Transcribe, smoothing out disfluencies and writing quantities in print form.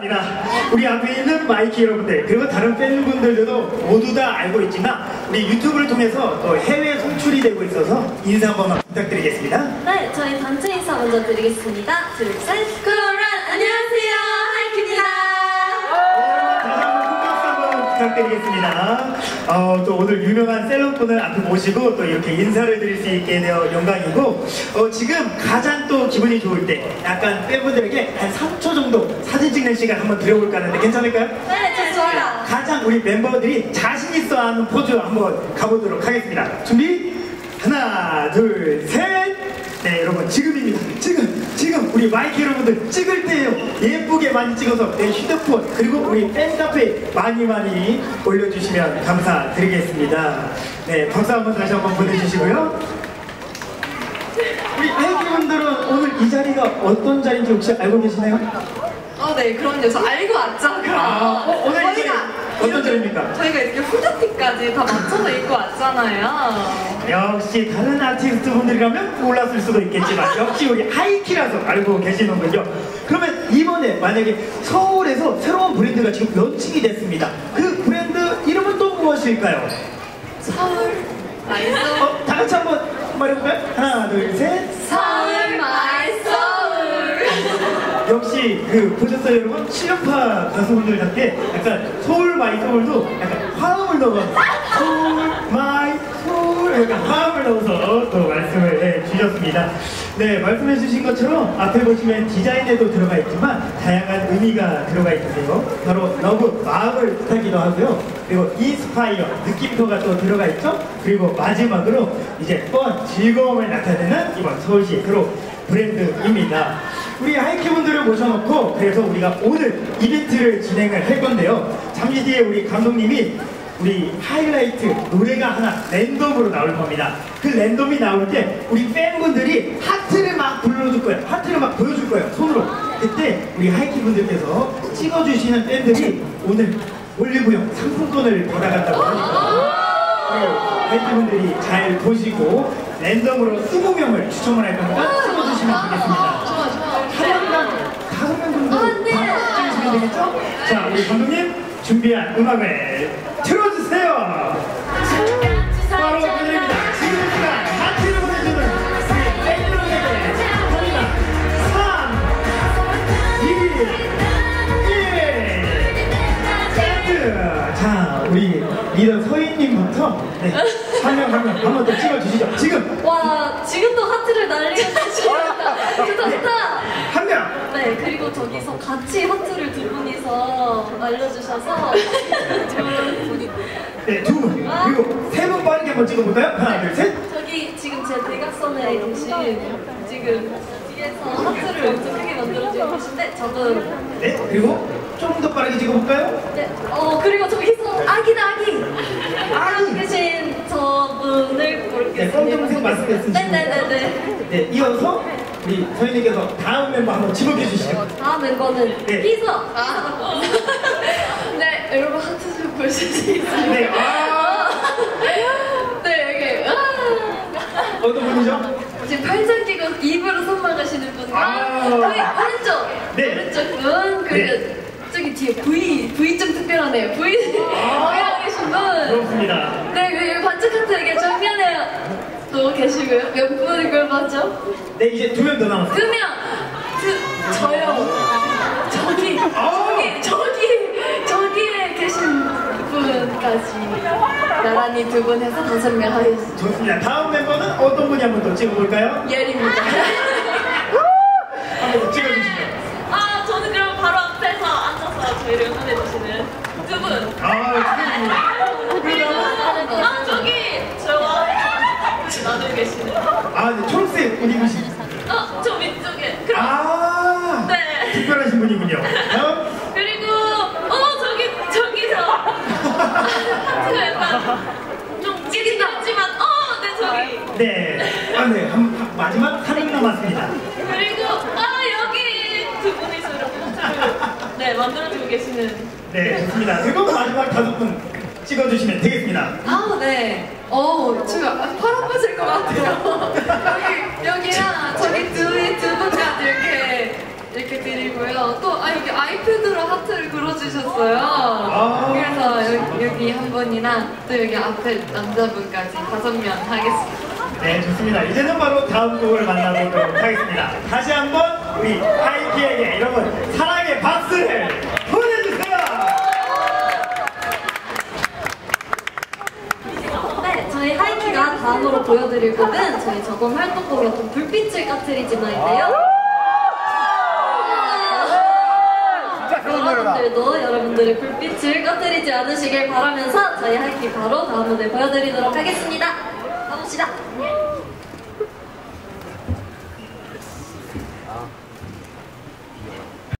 감사합니다. 우리 앞에 있는 마이키 여러분들 그리고 다른 팬분들도 모두 다 알고 있지만 우리 유튜브를 통해서 또 해외 송출이 되고 있어서 인사 한 번만 부탁드리겠습니다. 네, 저희 단체 인사 먼저 드리겠습니다. 둘, 셋, 크로란 안녕하세요, 하이키입니다. 다시 한번 큰 박수 한번 부탁드리겠습니다. 또 오늘 유명한 셀럽분을 앞에 모시고 또 이렇게 인사를 드릴 수 있게 되어 영광이고 지금 가장 또 기분이 좋을 때 약간 팬분들에게 한 3초 정도 사진 찍는 시간 한번 드려볼까 하는데 괜찮을까요? 네, 좋아요. 가장 우리 멤버들이 자신 있어 하는 포즈 한번 가보도록 하겠습니다. 준비? 하나, 둘, 셋! 네, 여러분, 지금입니다. 지금 우리 마이크 여러분들 찍을 때요. 예쁘게 많이 찍어서 내 휴대폰 그리고 우리 팬카페에 많이 올려주시면 감사드리겠습니다. 네, 박수 한번 다시 한번 보내주시고요. 우리 마이크 분들은 오늘 이 자리가 어떤 자리인지 혹시 알고 계시나요? 네, 그럼요. 저 알고 왔죠. 그럼. 오늘 이 자리 어떤 자리입니까? 저희가 이렇게 후드티까지 다 맞춰서 입고 왔잖아요. 역시 다른 아티스트 분들이라면 몰랐을 수도 있겠지만 역시 우리 하이키라서 알고 계시는군요. 그러면 이번에 만약에 서울에서 새로운 브랜드가 지금 런칭이 됐습니다. 그 브랜드 이름은 또 무엇일까요? 서울 마이 소울. 다 같이 한번 말해볼까요? 하나, 둘, 셋. 서울 마이 소울. 역시 보셨어요 여러분? 실력파 가수분들답게 약간 서울 마이 소울도 약간 화음을 넣어서 서울 마이 소울 약간 화음을 넣어서 또 말씀을 해주셨습니다. 네, 말씀해 주신 것처럼 앞에 보시면 디자인에도 들어가 있지만 다양한 의미가 들어가 있는데요. 바로 러브, 마음을 뜻하기도 하고요. 그리고 인스파이어, 느낌표가 또 들어가 있죠. 그리고 마지막으로 이제 뻔, 즐거움을 나타내는 이번 서울시 그룹 브랜드입니다. 우리 하이키분들을 모셔놓고 그래서 우리가 오늘 이벤트를 진행을 할 건데요. 잠시 뒤에 우리 감독님이 우리 하이라이트 노래가 하나 랜덤으로 나올 겁니다. 그 랜덤이 나올 때 우리 팬분들이 하트를 막 불러줄 거예요. 하트를 막 보여줄 거예요. 손으로. 그때 우리 하이키분들께서 찍어주시는 팬들이 오늘 올리브영 상품권을 받아간다고 하니까 하이키분들이 잘 보시고 랜덤으로 20명을 추첨을 할 거니까 찍어주시면 되겠습니다. 하루당 5명 정도 찍으시면 되겠죠? 자, 우리 감독님 준비한 음악을 틀어주세요. 바로 그들입니다. 지금 이 시간 하트를 보내주는 우리 팬여러분에게 합니다. 3, 2, 1 자, 우리 리더 서인님부터 네, 한 명 한 번 더 찍어주시죠. 지금! 와, 지금도 하트를 날리고 계십니다. 좋다. 한 명! 네, 그리고 저기서 같이 하트를 두 분이서 날려주셔서 좋은 분이. 네, 두 분. 그리고 세 분 빠르게 한번 찍어볼까요? 하나, 둘, 셋. 저기 지금 제 대각선에 계신 지금 뒤에서 하트를 엄청 크게 만들어주고 계신데 저는. 네, 그리고 좀 더 빠르게 찍어볼까요? 네, 그리고 저기서 아기 하고 계신 저분을 고르겠습니다. 네, 검정색 마스크 쓰시고. 네네네네. 네, 이어서 우리 서인님께서 다음 멤버 한번 지목해 주시죠. 다음 멤버는 네. 희서. 네, 여러분 하트 좀 보실 수 있어요? 네, 네, 여기. 어떤 분이죠? 지금 팔짱 끼고 입으로 손 막으시는 분과 저기 오른쪽! 네. 오른쪽 분, 그리고 네. 저기 뒤에 V 좀 특별하네요. V 하고 계신 분. 그렇습니다. 네, 그리고 반짝 하트 이게 정면에 또 계시고요. 몇 분을 그걸 봤죠? 네, 이제 2명 더 남았어요. 2명! 저요. 저기에 계신 분까지 나란히 2분 해서 5명 하겠습니다. 좋습니다. 다음 멤버는 어떤 분이 한번 더 찍어볼까요? 예리입니다. 한번 더 찍어주시죠. 저는 그럼 바로 앞에서 앉아서 저희를 응원해주시는 두 분. 축하드립니다. 저기 저와 같이 나누고 계시는. 네, 초록색 옷 입으신. 저 위쪽에. 네. 특별하신 분이군요. 그리고 저기서 하트가 약간 좀 찌릿하지만 네 저기. 네. 네. 마지막 3명 남았습니다. 그리고 여기 두 분이서 이렇게 하트를 만들어주고 계시는. 네, 좋습니다. 그리고 마지막 5분 찍어주시면 되겠습니다. 네. 지금 팔 아프실 것 같아요. 여기랑 저기 두 분까지 이렇게 드리고 그리고요. 또 여기 아이패드로 하트를 그려주셨어요. 그래서 여기 한 분이나 또 여기 앞에 남자분까지 5명 하겠습니다. 네, 좋습니다. 이제는 바로 다음 곡을 만나보도록 하겠습니다. 다시 한번 우리 하이키에게 여러분 사랑의 박수를 보내주세요. 네, 저희 하이키가 다음으로 보여드릴 곡은 저희 저번 활동곡이었던 불빛을 까트리지마인데요. 여러분들도 여러분들의 불빛을 꺼뜨리지 않으시길 바라면서 저희 하이키 바로 다음 무대 보여드리도록 하겠습니다. 가봅시다.